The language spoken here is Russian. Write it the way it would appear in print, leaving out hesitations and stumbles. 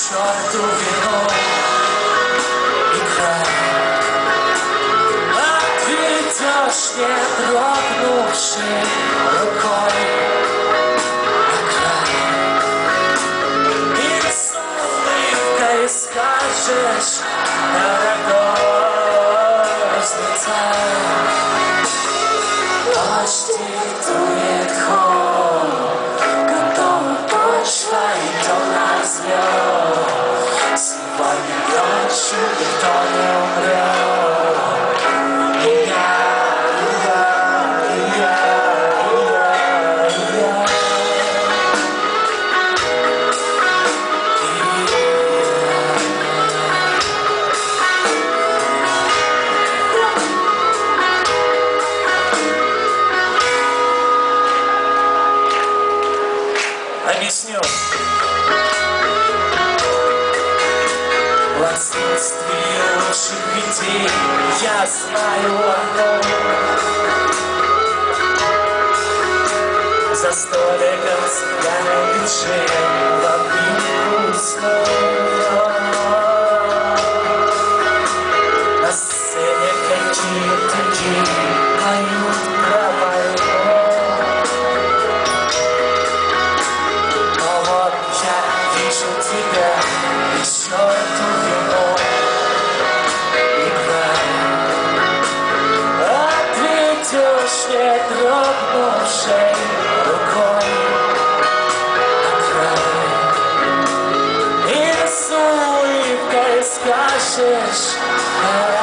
черту вино играй. Отведешь не дрогнувшей рукой на край. И с улыбкой скажешь: дорогой, взлетай. Дождь диктует ход, готова почва идет на взлет. Сегодня ночью никто не умрет. И объясню. В отсутствии лучших идей я знаю одно: за столиком цыгане диджеем в обнимку снова. На сцене какие-то геи поют про войну. Тебя еще эту вино играй. Отведешь не дрогнувшей рукой на край. И с улыбкой скажешь: